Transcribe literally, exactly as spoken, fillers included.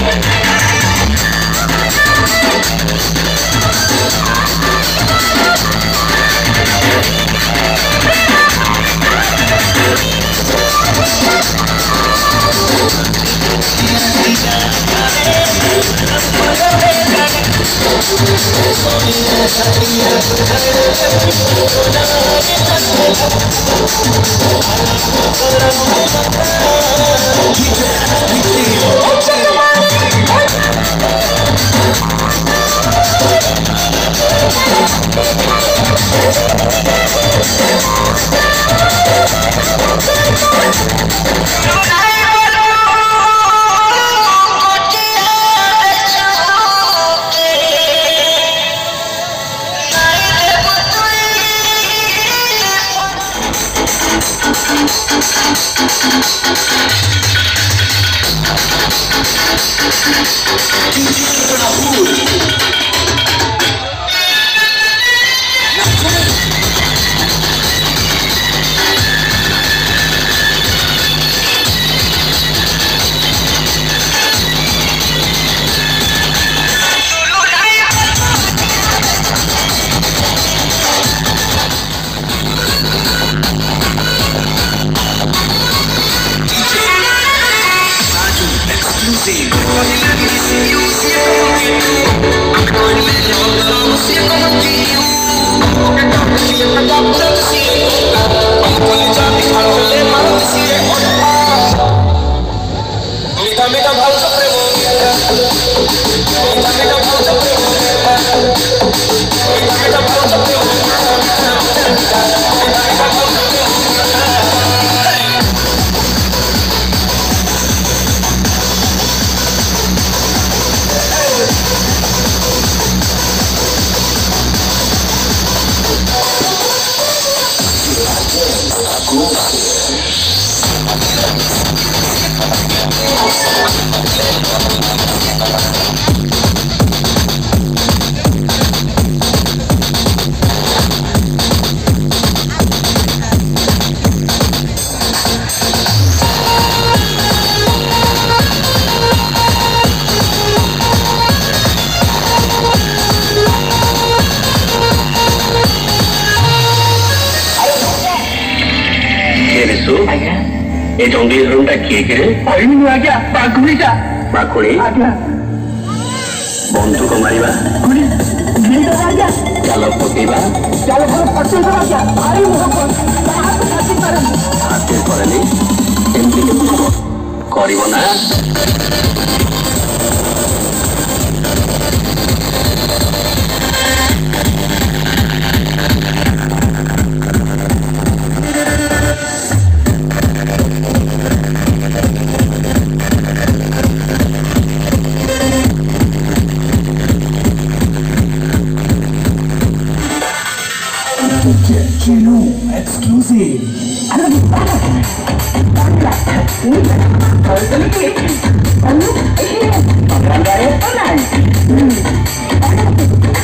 ये जंगली हरण टा किए के अरे आ गया बाकुड़ी टा बाकुड़ी आ गया बंधुक मारिबा गुड़ी नहीं तो आ गया चलो पकेबा चलो भलो पट्टी कर आ गया भाई मुझे कौन हाथ खाती करे हाथ करनी एमपी के करिवो ना exclusive. Kamu, ini, orang dari mana?